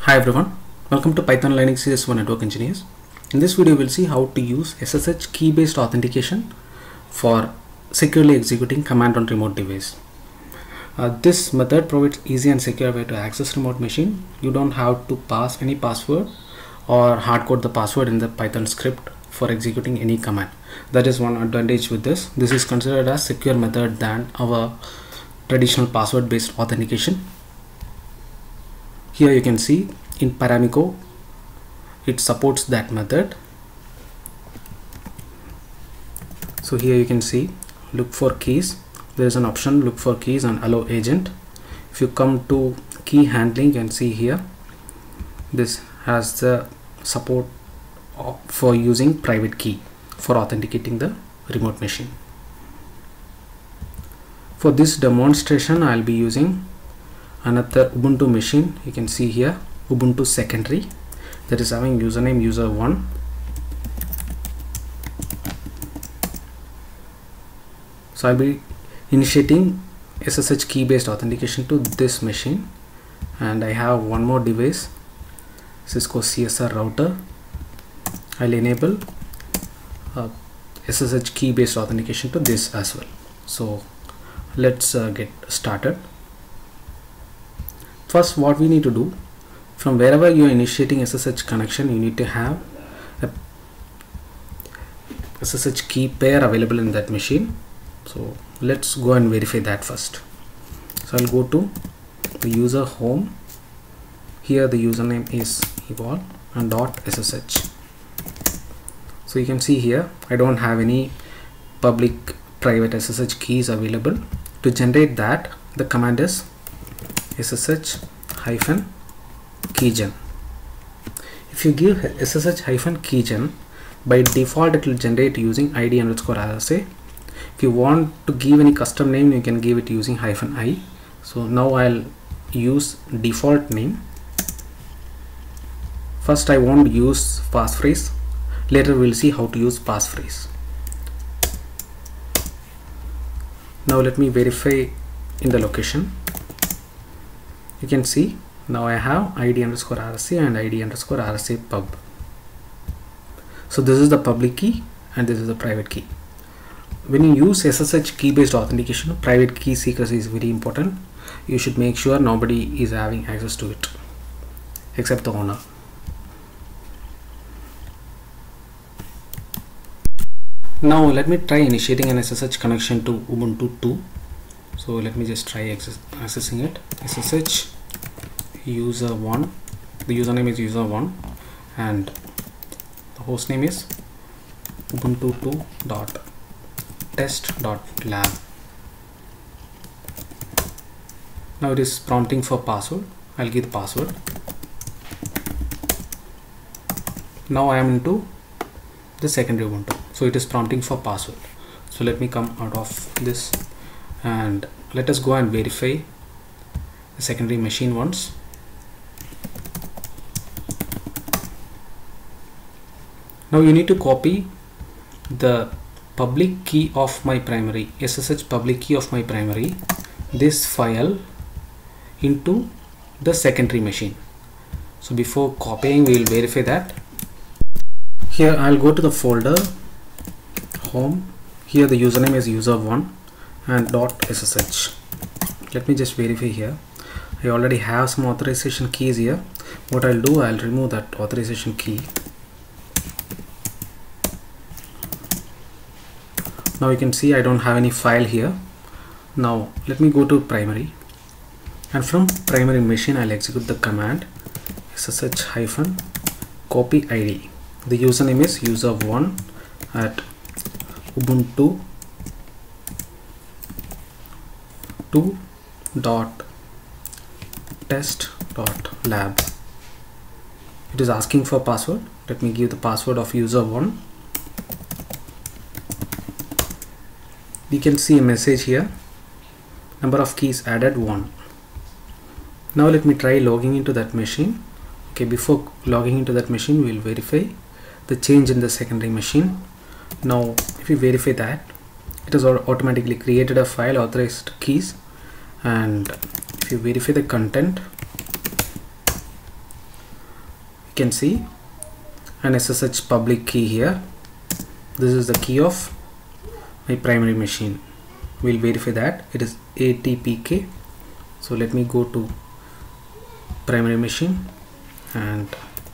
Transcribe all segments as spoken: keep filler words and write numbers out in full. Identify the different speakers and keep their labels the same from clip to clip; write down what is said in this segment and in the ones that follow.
Speaker 1: Hi everyone, welcome to Python Linux Series for Network Engineers. In this video we'll see how to use S S H key based authentication for securely executing command on remote device. Uh, this method provides easy and secure way to access remote machine. You don't have to pass any password or hard code the password in the Python script for executing any command. That is one advantage with this. This is considered as secure method than our traditional password based authentication. Here you can see in Paramiko it supports that method. So here you can see look for keys. There is an option look for keys and allow agent. If you come to key handling, you can see here this has the support for using private key for authenticating the remote machine. For this demonstration I'll be using another Ubuntu machine. You can see here Ubuntu secondary that is having username user one. So I'll be initiating S S H key based authentication to this machine, and I have one more device, Cisco C S R router. I'll enable uh, S S H key based authentication to this as well. So let's uh, get started. First, what we need to do, from wherever you are initiating S S H connection, you need to have a S S H key pair available in that machine. So let's go and verify that first. So I'll go to the user home. Here the username is evolve and dot ssh. So you can see here I don't have any public private S S H keys available. To generate that, the command is ssh hyphen keygen. If you give ssh hyphen keygen, by default it will generate using id underscore rsa. If you want to give any custom name, you can give it using hyphen I. So now I'll use default name. First I won't use passphrase. Later we'll see how to use passphrase. Now let me verify in the location. You can see now I have id underscore rsa and id underscore rsa pub. So this is the public key and this is the private key. When you use S S H key based authentication, private key secrecy is very important. You should make sure nobody is having access to it except the owner. Now let me try initiating an S S H connection to Ubuntu two. So let me just try access, accessing it. S S H user one, the username is user one and the host name is ubuntu two dot test dot lab. Now it is prompting for password. I'll give the password. Now I am into the secondary Ubuntu, so it is prompting for password. So let me come out of this and let us go and verify the secondary machine once. Now you need to copy the public key of my primary, S S H public key of my primary, this file into the secondary machine. So before copying we will verify that. Here I'll go to the folder home. Here the username is user one and dot ssh. Let me just verify here. I already have some authorization keys here. What I'll do, I'll remove that authorization key. Now you can see I don't have any file here. Now let me go to primary, and from primary machine I'll execute the command ssh hyphen copy id. The username is user one at ubuntu two dot test dot lab. It is asking for password. Let me give the password of user one. We can see a message here, number of keys added one. Now let me try logging into that machine. Okay, before logging into that machine we will verify the change in the secondary machine. Now if we verify that, it has automatically created a file authorized keys, and if you verify the content, can see an S S H public key here. This is the key of my primary machine. We'll verify that it is A T P K. So let me go to primary machine, and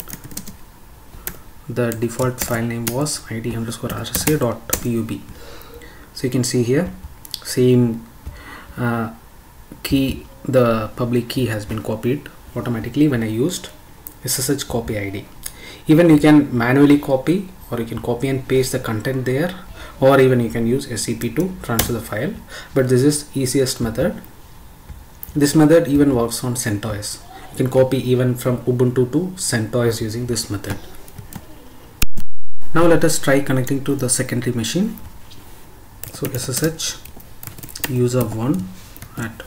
Speaker 1: the default file name was id underscore rsa dot pub. So you can see here same uh, key, the public key has been copied automatically when I used S S H copy I D. Even you can manually copy, or you can copy and paste the content there, or even you can use S C P to transfer the file, but this is easiest method. This method even works on CentOS. You can copy even from Ubuntu to CentOS using this method. Now let us try connecting to the secondary machine. So S S H user one at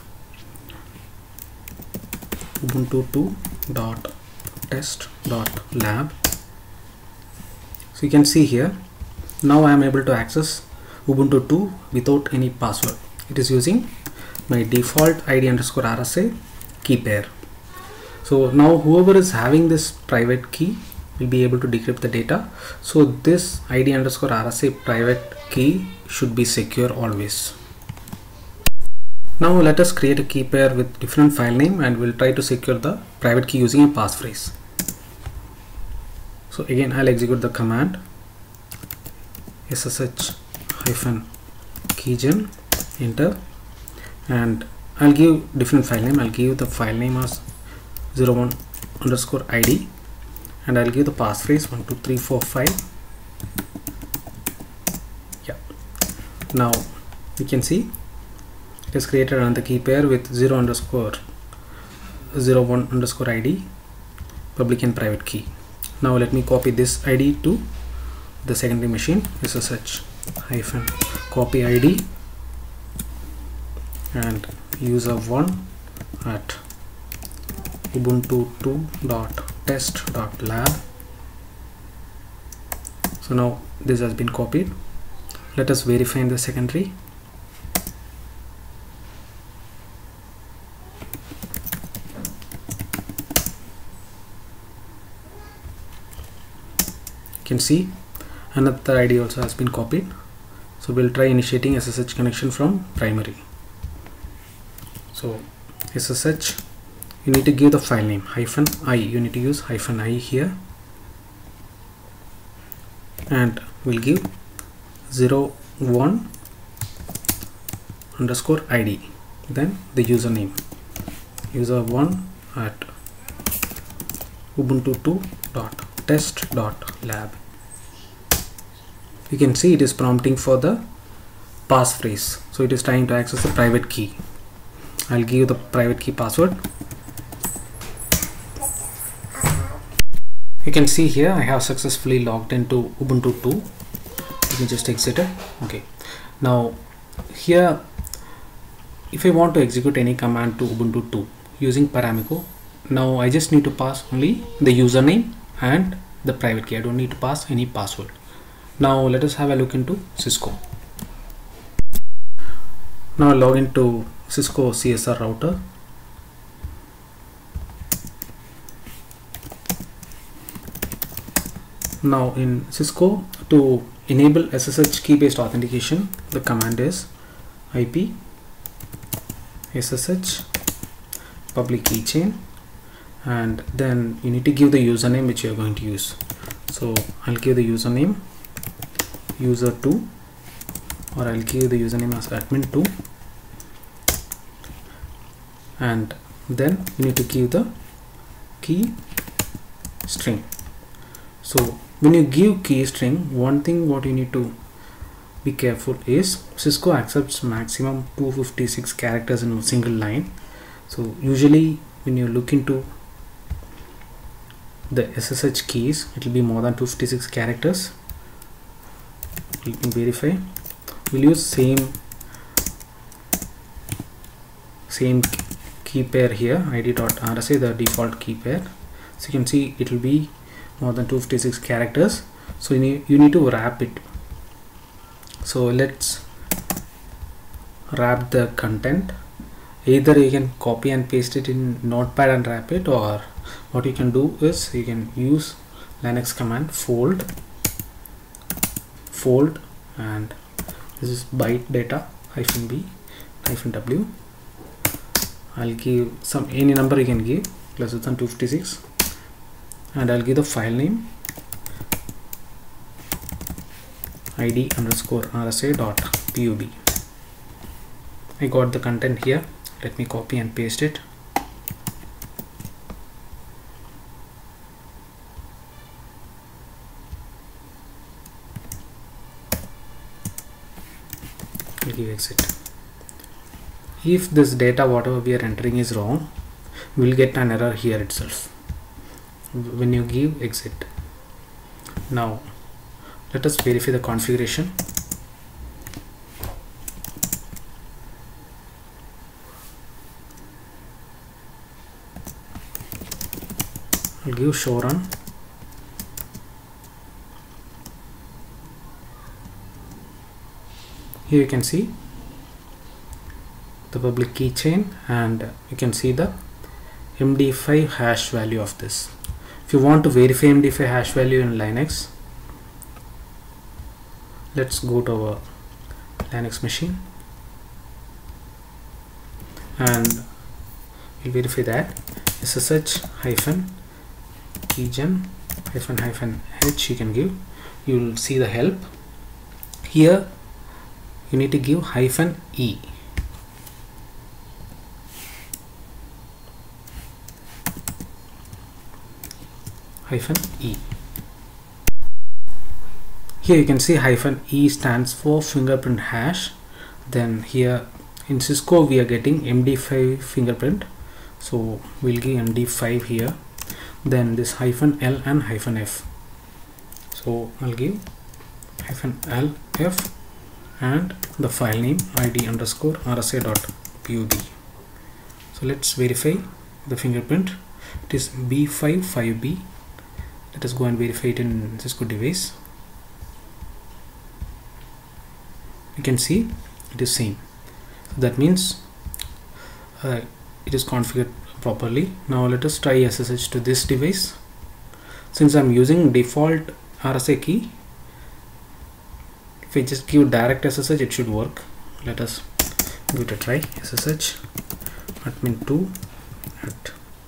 Speaker 1: ubuntu two dot test dot lab. So you can see here, now I am able to access Ubuntu two without any password. It is using my default id underscore rsa key pair. So now whoever is having this private key will be able to decrypt the data. So this id underscore rsa private key should be secure always. Now let us create a key pair with different file name, and we'll try to secure the private key using a passphrase. So again I'll execute the command ssh hyphen keygen, enter, and I'll give different file name. I'll give the file name as zero one underscore id, and I'll give the passphrase one two three four five. Yeah, now you can see it has created another key pair with zero underscore zero one underscore id, public and private key. Now let me copy this I D to the secondary machine. Ssh hyphen copy I D and user one at ubuntu two dot test dot lab. So now this has been copied. Let us verify in the secondary. Can see another I D also has been copied. So we'll try initiating S S H connection from primary. So S S H, you need to give the file name hyphen I, you need to use hyphen I here, and we'll give zero one underscore I D, then the username user one at ubuntu two dot test dot lab. You can see it is prompting for the passphrase, so it is trying to access the private key. I'll give the private key password. You can see here I have successfully logged into Ubuntu two. You can just exit it. Okay, now here if I want to execute any command to Ubuntu two using Paramiko, now I just need to pass only the username and the private key. I don't need to pass any password. Now let us have a look into Cisco. Now log into Cisco C S R router. Now in Cisco, to enable S S H key based authentication, the command is I P S S H public keychain, and then you need to give the username which you are going to use. So I'll give the username user two, or I'll give the username as admin two, and then you need to give the key string. So when you give key string, one thing what you need to be careful is Cisco accepts maximum two hundred fifty-six characters in a single line. So usually when you look into the S S H keys, it will be more than two hundred fifty-six characters. You can verify. We'll use same same key pair here, id.rsa, the default key pair. So you can see it will be more than two hundred fifty-six characters. So you need, you need to wrap it. So let's wrap the content. Either you can copy and paste it in Notepad and wrap it, or what you can do is you can use Linux command fold fold and this is byte data hyphen b hyphen w. I'll give some any number you can give less than two fifty-six and I'll give the file name id underscore rsa dot pub. I got the content here. Let me copy and paste it. I'll give exit. If this data whatever we are entering is wrong, we will get an error here itself when you give exit. Now let us verify the configuration. I'll give show run. Here you can see the public keychain and you can see the M D five hash value of this. If you want to verify M D five hash value in Linux, let's go to our Linux machine and we'll verify that ssh hyphen keygen hyphen hyphen h you can give. You will see the help here. You need to give hyphen e. Hyphen e. Here you can see hyphen e stands for fingerprint hash. Then here in Cisco we are getting M D five fingerprint, so we'll give M D five here. Then this hyphen l and hyphen f, so I'll give hyphen l f and the file name id underscore rsa dot pub. So let's verify the fingerprint. It is b five five b. Let us go and verify it in Cisco device. You can see it is same. That means uh, it is configured properly. Now let us try S S H to this device. Since I'm using default R S A key, if I just give direct S S H, it should work. Let us give it a try. S S H admin two at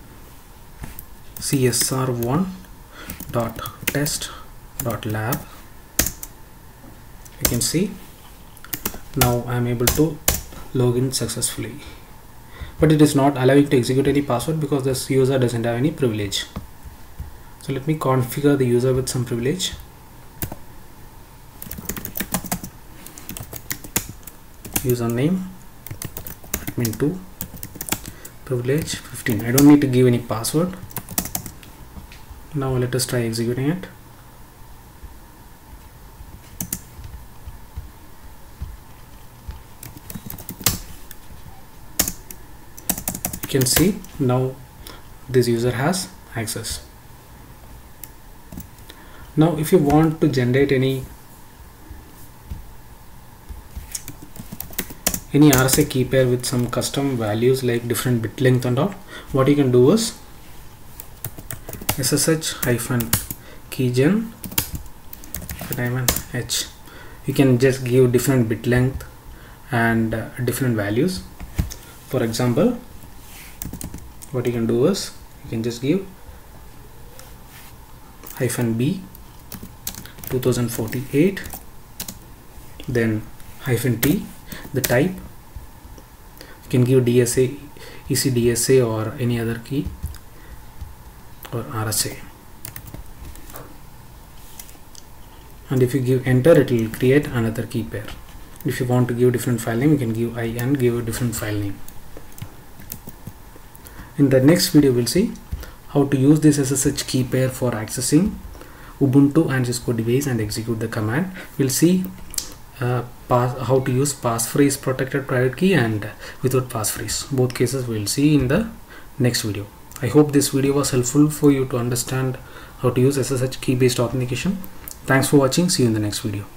Speaker 1: C S R one dot test dot lab. You can see now I am able to log in successfully, but it is not allowing to execute any password because this user doesn't have any privilege. So let me configure the user with some privilege. Username admin two, privilege fifteen. I don't need to give any password. Now let us try executing it. You can see now this user has access. Now if you want to generate any any R S A key pair with some custom values like different bit length and all, what you can do is ssh hyphen keygen h. You can just give different bit length and uh, different values. For example, what you can do is you can just give hyphen b two thousand forty-eight, then hyphen t, the type. You can give D S A, E C D S A or any other key or R S A, and if you give enter, it will create another key pair. If you want to give different file name, you can give I and give a different file name. In the next video we'll see how to use this S S H key pair for accessing Ubuntu and Cisco device and execute the command. We'll see uh, pass, how to use passphrase protected private key and without passphrase. Both cases we'll see in the next video. I hope this video was helpful for you to understand how to use S S H key based authentication. Thanks for watching. See you in the next video.